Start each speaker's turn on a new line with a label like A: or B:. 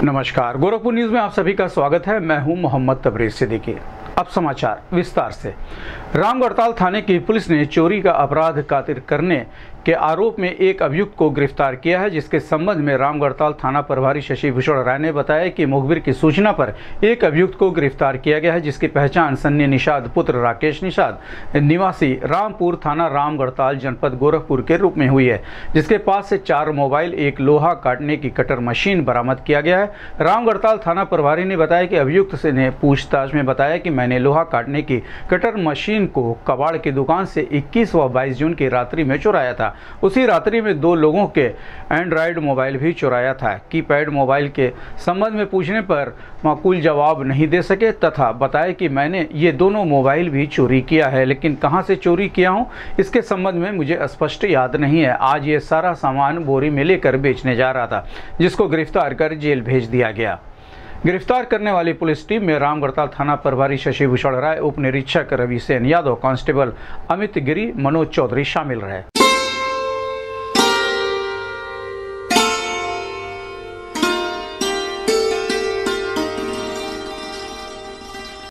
A: नमस्कार, गोरखपुर न्यूज में आप सभी का स्वागत है। मैं हूं मोहम्मद तबरेज सिद्दीकी। अब समाचार विस्तार से। रामगढ़ताल थाने की पुलिस ने चोरी का अपराध कातिर करने के आरोप में एक अभियुक्त को गिरफ्तार किया है, जिसके संबंध में रामगढ़ताल थाना प्रभारी शशि भूषण राय ने बताया कि मुखबिर की सूचना पर एक अभियुक्त को गिरफ्तार किया गया है, जिसकी पहचान सन्नी निषाद पुत्र राकेश निषाद निवासी रामपुर थाना रामगढ़ताल जनपद गोरखपुर के रूप में हुई है, जिसके पास से 4 मोबाइल, एक लोहा काटने की कटर मशीन बरामद किया गया है। रामगढ़ताल थाना प्रभारी ने बताया कि अभियुक्त से ने पूछताछ में बताया कि मैंने लोहा काटने की कटर मशीन को कबाड़ की दुकान से 21 व 22 जून की रात्रि में चुराया था। उसी रात्रि में 2 लोगों के एंड्रॉयड मोबाइल भी चुराया था। कीपैड मोबाइल के संबंध में पूछने पर माकूल जवाब नहीं दे सके तथा बताया कि मैंने ये दोनों मोबाइल भी चोरी किया है, लेकिन कहां से चोरी किया हूं इसके संबंध में मुझे स्पष्ट याद नहीं है। आज ये सारा सामान बोरी में लेकर बेचने जा रहा था, जिसको गिरफ्तार कर जेल भेज दिया गया। गिरफ्तार करने वाली पुलिस टीम में रामगढ़ताल थाना प्रभारी शशि भूषण राय, उप निरीक्षक रवि सेन यादव, कांस्टेबल अमित गिरी, मनोज चौधरी शामिल रहे।